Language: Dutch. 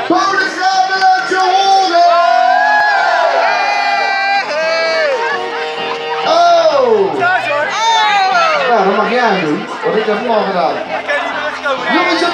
Bodegraven laat je horen! Oh! Nou, dat mag jij aan doen, want ik heb hem al gedaan. Jongens,